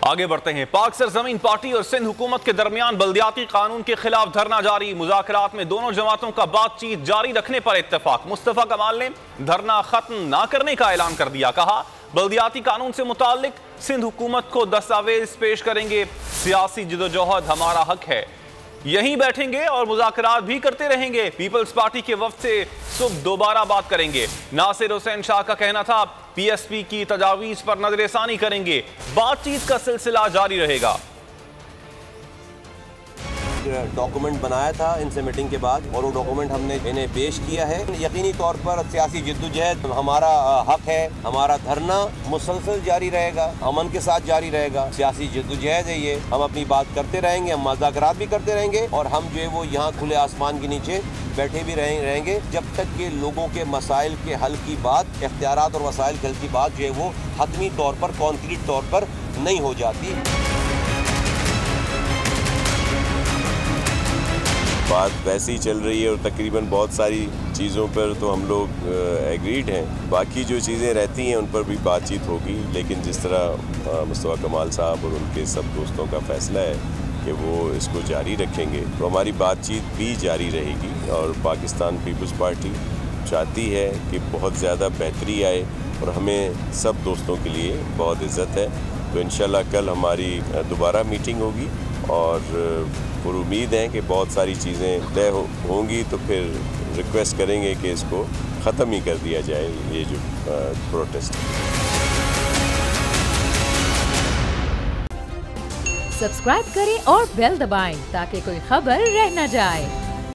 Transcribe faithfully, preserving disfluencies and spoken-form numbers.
आगे बढ़ते हैं। पाक सरजमीन पार्टी और सिंध हुकूमत के दरमियान बल्दियाती कानून के खिलाफ धरना जारी। मुज़ाकरात में दोनों जमातों का बातचीत जारी रखने पर इत्तेफाक। मुस्तफा कमाल ने धरना खत्म न करने का ऐलान कर दिया। कहा, बल्दियाती कानून से मुताल्लिक सिंध हुकूमत को दस्तावेज पेश करेंगे। सियासी जिदोजहद हमारा हक है, यहीं बैठेंगे और मुज़ाकरात भी करते रहेंगे। पीपल्स पार्टी के वफ्द से सुबह दोबारा बात करेंगे। नासिर हुसैन शाह का कहना था, पीएसपी की तजावीज़ पर नजरसानी करेंगे। बातचीत का सिलसिला जारी रहेगा। डॉक्यूमेंट बनाया था इनसे मीटिंग के बाद और वो डॉक्यूमेंट हमने इन्हें पेश किया है। यकीनी तौर पर सियासी जिद्दोजहद हमारा हक है, हमारा धरना मुसलसल जारी रहेगा, अमन के साथ जारी रहेगा। सियासी जिद्दोजहद है ये, हम अपनी बात करते रहेंगे, हम मुज़ाकरात भी करते रहेंगे और हम जो है वो यहाँ खुले आसमान के नीचे बैठे भी रहेंगे जब तक कि लोगों के मसाइल के हल की बात, इख्तियारात और वसाइल के हल की बात जो है वो हतमी तौर पर, कॉन्क्रीट तौर पर नहीं हो जाती। बात वैसे ही चल रही है और तकरीबन बहुत सारी चीज़ों पर तो हम लोग एग्रीड हैं। बाकी जो चीज़ें रहती हैं उन पर भी बातचीत होगी, लेकिन जिस तरह मुस्तफा कमाल साहब और उनके सब दोस्तों का फैसला है कि वो इसको जारी रखेंगे, तो हमारी बातचीत भी जारी रहेगी। और पाकिस्तान पीपल्स पार्टी चाहती है कि बहुत ज़्यादा बेहतरी आए और हमें सब दोस्तों के लिए बहुत इज़्ज़त है। तो इंशाल्लाह कल हमारी दोबारा मीटिंग होगी और और उम्मीद है कि बहुत सारी चीज़ें तय हो, होंगी तो फिर रिक्वेस्ट करेंगे कि इसको ख़त्म ही कर दिया जाए, ये जो प्रोटेस्ट। सब्सक्राइब करें और बेल दबाएं ताकि कोई खबर रह न जाए।